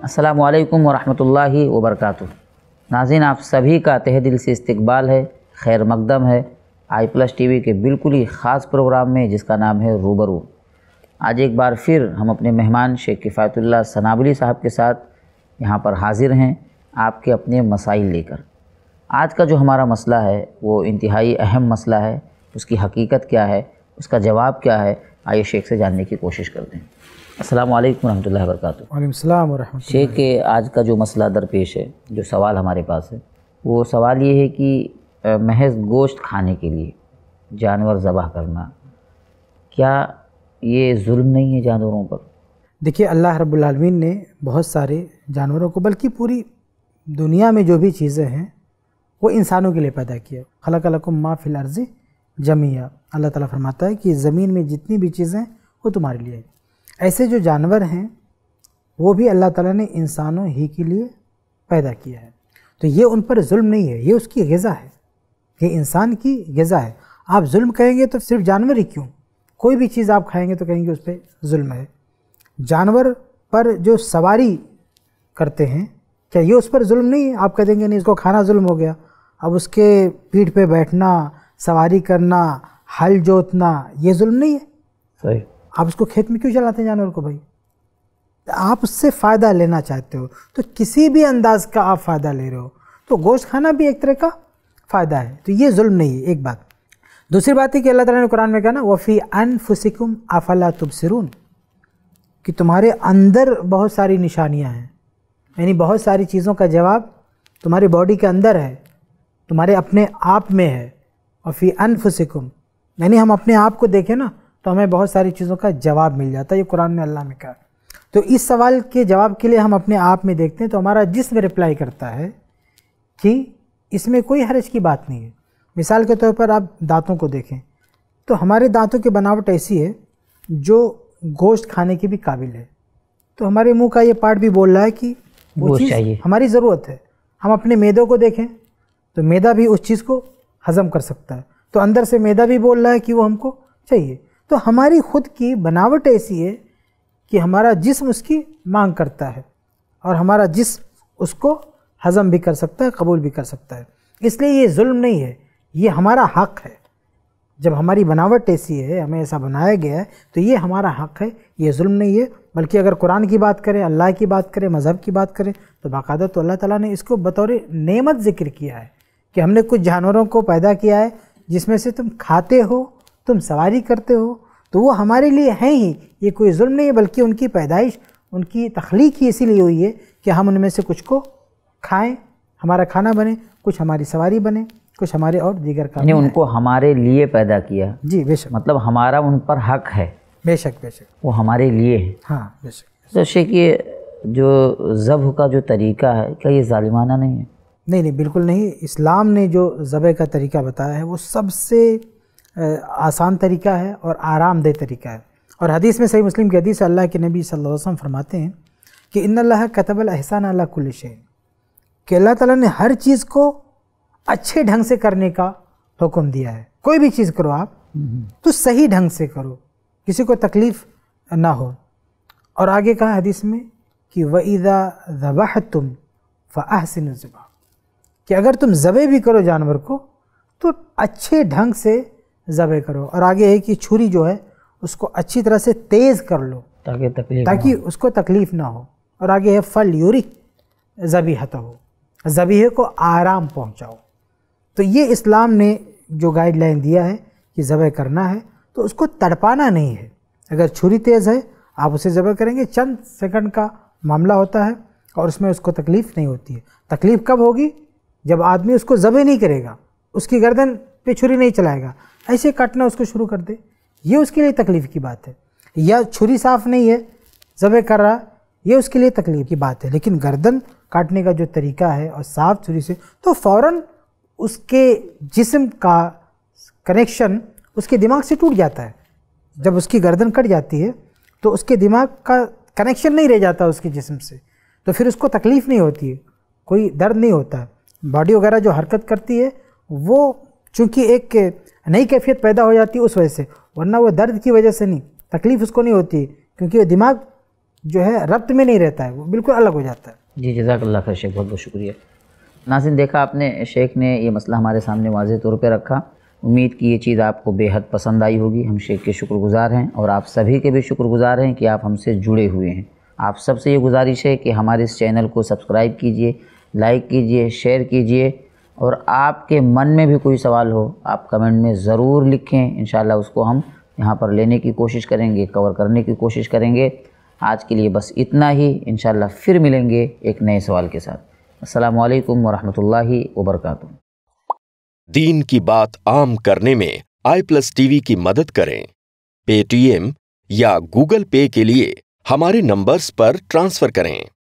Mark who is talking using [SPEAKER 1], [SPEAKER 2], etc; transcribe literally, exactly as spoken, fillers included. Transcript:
[SPEAKER 1] السلام علیکم ورحمۃ اللہ وبرکاتہ۔ ناظرین، آپ سبھی کا تہہ دل سے استقبال ہے، خیر مقدم ہے آئی پلس ٹی وی کے بالکل ہی خاص پروگرام میں جس کا نام ہے روبرو۔ آج ایک بار پھر ہم اپنے مہمان شیخ کفایت اللہ سنابلی صاحب کے ساتھ یہاں پر حاضر ہیں آپ کے اپنے مسائل لے کر۔ آج کا جو ہمارا مسئلہ ہے وہ انتہائی اہم مسئلہ ہے، اس کی حقیقت کیا ہے، اس کا جواب کیا ہے، آئیے شیخ سے جاننے کی کوشش کرتے ہیں۔ السلام علیکم ورحمۃ اللہ وبرکاتہ۔
[SPEAKER 2] وعلیکم السلام ورحمۃ اللہ۔
[SPEAKER 1] شیخ کے آج کا جو مسئلہ درپیش ہے، جو سوال ہمارے پاس ہے، وہ سوال یہ ہے کہ محض گوشت کھانے کے لیے جانور ذبح کرنا، کیا یہ ظلم نہیں ہے جانوروں پر؟
[SPEAKER 2] دیکھیے، اللہ رب العالمین نے بہت سارے جانوروں کو، بلکہ پوری دنیا میں جو بھی چیزیں ہیں وہ انسانوں کے لیے پیدا کیا۔ خلق لکم ما فی الارض جمیعا، اللہ تعالیٰ فرماتا ہے کہ زمین میں جتنی بھی چیزیں ہیں وہ تمہارے لیے ہیں۔ ایسے جو جانور ہیں وہ بھی اللہ تعالیٰ نے انسانوں ہی کے لیے پیدا کیا ہے، تو یہ ان پر ظلم نہیں ہے، یہ اس کی غذا ہے، یہ انسان کی غذا ہے۔ آپ ظلم کہیں گے تو صرف جانور ہی کیوں، کوئی بھی چیز آپ کھائیں گے تو کہیں گے اس پہ ظلم ہے۔ جانور پر جو سواری کرتے ہیں، کیا یہ اس پر ظلم نہیں ہے؟ آپ کہہ دیں گے نہیں، اس کو کھانا ظلم ہو گیا۔ اب اس کے پیٹھ پہ بیٹھنا، سواری کرنا، ہل جوتنا، یہ ظلم نہیں ہے؟
[SPEAKER 1] صحیح۔
[SPEAKER 2] آپ اس کو کھیت میں کیوں چلاتے ہیں جانور کو بھائی؟ آپ اس سے فائدہ لینا چاہتے ہو تو کسی بھی انداز کا آپ فائدہ لے رہے ہو تو گوشت کھانا بھی ایک طرح کا فائدہ ہے، تو یہ ظلم نہیں ہے، ایک بات۔ دوسری بات ہے کہ اللہ تعالیٰ نے قرآن میں کہا نا وَفِي أَنفُسِكُمْ أَفَلَا تُبْصِرُونَ، کہ تمہارے اندر بہت ساری نشانیاں ہیں، یعنی بہت ساری چیزوں کا جواب تمہاری باڈی کے اندر ہے، تمہارے اپنے آپ میں ہے۔ وَفِي أَنفُسِكُمْ، یعنی ہم اپنے آپ کو دیکھیں نا تو ہمیں بہت ساری چیزوں کا جواب مل جاتا ہے، یہ قرآن میں اللہ نے کہا۔ تو اس سوال کے جواب کے لیے ہم اپنے آپ میں دیکھتے ہیں تو ہمارا جسم رپلائی کرتا ہے کہ اس میں کوئی حرج کی بات نہیں ہے۔ مثال کے طور پر آپ دانتوں کو دیکھیں تو ہمارے دانتوں کی بناوٹ ایسی ہے جو گوشت کھانے کی بھی قابل ہے، تو ہمارے منہ کا یہ پارٹ بھی بول رہا ہے کہ وہ چیز ہماری ضرورت ہے۔ ہم اپنے معدوں کو دیکھیں تو معدہ بھی اس چیز کو ہضم کر سکتا ہے، تو اندر سے معدہ بھی بول رہا ہے کہ وہ ہم کو چاہیے۔ تو ہماری خود کی بناوٹ ایسی ہے کہ ہمارا جسم اس کی مانگ کرتا ہے اور ہمارا جسم اس کو ہضم بھی کر سکتا ہے، قبول بھی کر سکتا ہے، اس لیے یہ ظلم نہیں ہے، یہ ہمارا حق ہے۔ جب ہماری بناوٹ ایسی ہے، ہمیں ایسا بنایا گیا ہے تو یہ ہمارا حق ہے، یہ ظلم نہیں ہے۔ بلکہ اگر قرآن کی بات کریں، اللہ کی بات کریں، مذہب کی بات کریں تو باقاعدہ تو اللہ تعالیٰ نے اس کو بطور نعمت ذکر کیا ہے کہ ہم نے کچھ جانوروں کو پیدا کیا ہے جس میں سے تم کھاتے ہو، تم سواری کرتے ہو، تو وہ ہمارے لیے ہیں ہی، یہ کوئی ظلم نہیں ہے، بلکہ ان کی پیدائش، ان کی تخلیق ہی اسی لیے ہوئی ہے کہ ہم ان میں سے کچھ کو کھائیں، ہمارا کھانا بنے، کچھ ہماری سواری بنے، کچھ ہمارے اور دیگر کام۔
[SPEAKER 1] یعنی ان کو ہمارے لیے پیدا کیا،
[SPEAKER 2] جی بے شک،
[SPEAKER 1] مطلب ہمارا ان پر حق ہے،
[SPEAKER 2] بے شک بے شک،
[SPEAKER 1] وہ ہمارے لیے ہے۔
[SPEAKER 2] ہاں بے شک۔
[SPEAKER 1] تو شیخ، یہ جو ذبح کا جو طریقہ ہے، کیا یہ ظالمانہ نہیں ہے؟
[SPEAKER 2] نہیں نہیں، بالکل نہیں۔ اسلام نے جو ذبح کا طریقہ بتایا ہے وہ سب سے آسان طریقہ ہے اور آرام دہ طریقہ ہے، اور حدیث میں صحیح مسلم کی حدیث ہے، اللہ کے نبی صلی اللہ علیہ وسلم فرماتے ہیں کہ ان اللہ کتب الاحسان علی کل شیء، کہ اللہ تعالیٰ نے ہر چیز کو اچھے ڈھنگ سے کرنے کا حکم دیا ہے۔ کوئی بھی چیز کرو آپ تو صحیح ڈھنگ سے کرو، کسی کو تکلیف نہ ہو۔ اور آگے کہا حدیث میں کہ وَإِذَا ذَبَحْتُمْ فَأَحْسِنُوا الذِّبْحَ، کہ اگر تم ذبح بھی کرو جانور کو تو اچھے ڈھنگ سے ذبح کرو، اور آگے ہے کہ چھری جو ہے اس کو اچھی طرح سے تیز کر لو
[SPEAKER 1] تاکہ تکلیف
[SPEAKER 2] تاکہ اس کو تکلیف نہ ہو، اور آگے ہے فَلْيُرِحْ ذَبِیحَتَہُ، ذبیحے کو آرام پہنچاؤ۔ تو یہ اسلام نے جو گائیڈ لائن دیا ہے کہ ذبح کرنا ہے تو اس کو تڑپانا نہیں ہے۔ اگر چھری تیز ہے آپ اسے ذبح کریں گے، چند سیکنڈ کا معاملہ ہوتا ہے اور اس میں اس کو تکلیف نہیں ہوتی ہے۔ تکلیف کب ہوگی؟ جب آدمی اس کو ذبح نہیں کرے گا، اس کی گردن پہ چھری نہیں چلائے گا، ایسے کاٹنا اس کو شروع کر دے، یہ اس کے لیے تکلیف کی بات ہے۔ یا چھری صاف نہیں ہے، ذبح کر رہا، یہ اس کے لیے تکلیف کی بات ہے۔ لیکن گردن کاٹنے کا جو طریقہ ہے اور صاف چھری سے، تو فوراً اس کے جسم کا کنیکشن اس کے دماغ سے ٹوٹ جاتا ہے۔ جب اس کی گردن کٹ جاتی ہے تو اس کے دماغ کا کنیکشن نہیں رہ جاتا اس کے جسم سے، تو پھر اس کو تکلیف نہیں ہوتی ہے، کوئی درد نہیں ہوتا ہے۔ باڈی وغیرہ جو حرکت کرتی ہے وہ چونکہ ایک نئی کیفیت پیدا ہو جاتی ہے اس وجہ سے، ورنہ وہ درد کی وجہ سے نہیں، تکلیف اس کو نہیں ہوتی، کیونکہ وہ دماغ جو ہے ربط میں نہیں رہتا ہے، وہ بالکل الگ ہو جاتا ہے۔
[SPEAKER 1] جی جزاک اللہ خیر شیخ، بہت بہت شکریہ۔ ناظرین دیکھا آپ نے، شیخ نے یہ مسئلہ ہمارے سامنے واضح طور پہ رکھا۔ امید کی یہ چیز آپ کو بے حد پسند آئی ہوگی۔ ہم شیخ کے شکر گزار ہیں اور آپ سبھی کے بھی شکر گزار ہیں کہ آپ ہم سے جڑے ہوئے ہیں۔ آپ سب سے یہ گزارش ہے کہ ہمارے اس چینل کو سبسکرائب کیجئے، لائک کیجئے، شیئر کیجئے، اور آپ کے من میں بھی کوئی سوال ہو آپ کمنٹ میں ضرور لکھیں، انشاءاللہ اس کو ہم یہاں پر لینے کی کوشش کریں گے، کور کرنے کی کوشش کریں گے۔ آج کے لیے بس اتنا ہی، انشاءاللہ پھر ملیں گے ایک نئے سوال کے ساتھ۔ السلام علیکم ورحمۃ اللہ وبرکاتہ۔
[SPEAKER 3] دین کی بات عام کرنے میں آئی پلس ٹی وی کی مدد کریں۔ پے ٹی ایم یا گوگل پے کے لیے ہمارے نمبرز پر ٹرانسفر کریں۔